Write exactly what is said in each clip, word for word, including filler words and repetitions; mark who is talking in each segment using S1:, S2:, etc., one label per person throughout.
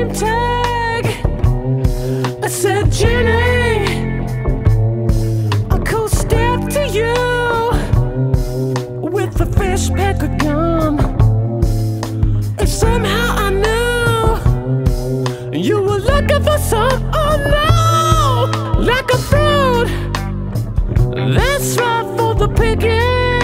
S1: name tag. I said, Jenny, I'll cool step to you with a fresh pack of gum. If somehow I knew you were looking for some, oh no, like a fruit that's right for the picking.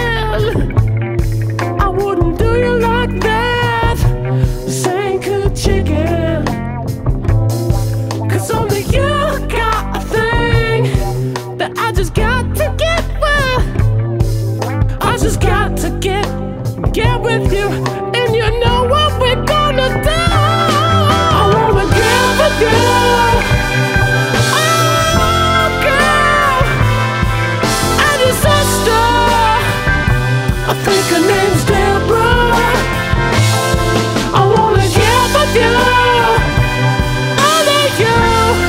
S1: I wouldn't do you like that, saying good chicken. Cause only you got a thing that I just got to get with. I just got to get, get with you. And you know what we're gonna do. I wanna get with you. Oh girl, I'm your sister. I think her name's Deborah. I wanna get with you. Only you.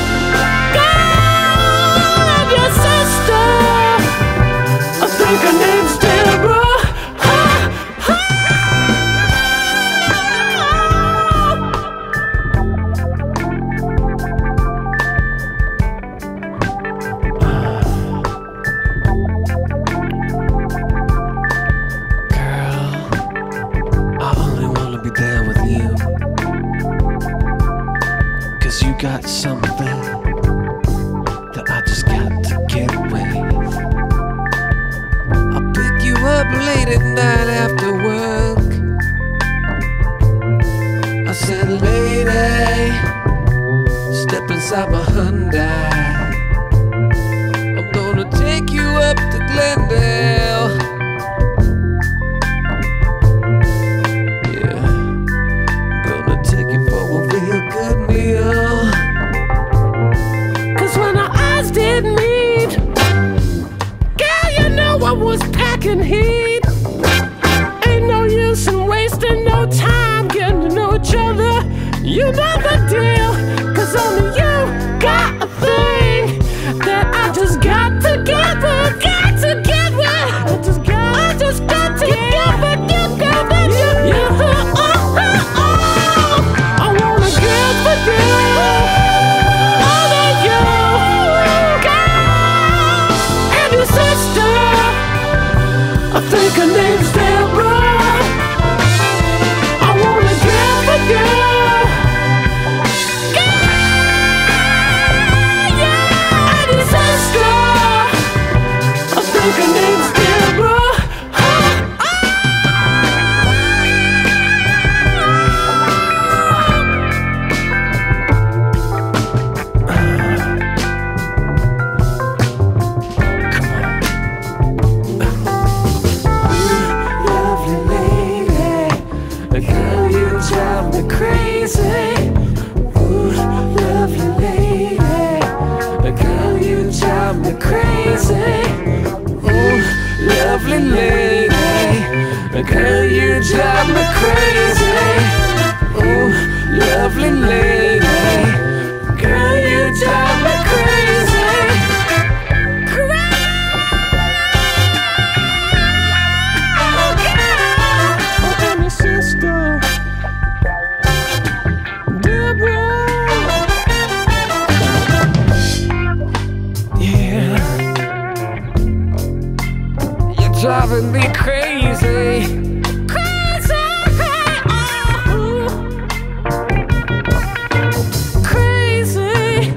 S1: Girl, I'm your sister. I think her name's Deborah. You got something that I just got to get with. I'll pick you up late at night after work. I said, lady, step inside my Hyundai. I'm gonna take you up to Glendale. Yeah, gonna take you for a real good meal. I was packing heat. Ain't no use in wasting no time getting to know each other. You know the deal. Cause only you got a thing that I just got to get with. Got to get with. I just got, I just got to get with you. Get with you. Yeah. Oh, oh, oh. I wanna get with you. Only you. Girl, and your sister. I think her name's Deborah. I wanna get with you. Yeah, yeah, and your sister. I think her name's Deborah. Oh, oh. Drive me crazy. Ooh, lovely lady. Girl, you drive me crazy. Ooh, lovely lady. Girl, you drive me crazy. Ooh, lovely lady. Girl, you drive me crazy. Driving me crazy, crazy, oh, crazy.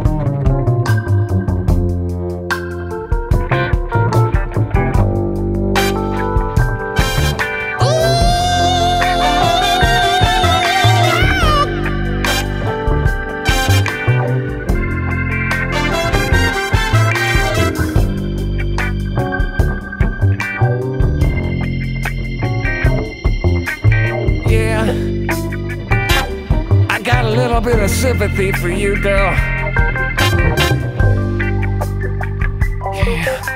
S1: A bit of sympathy for you, girl. Yeah.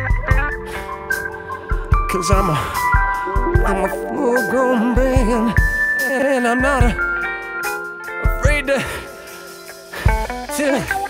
S1: Cause I'm a, I'm a full-grown man, and I'm not a, afraid to, to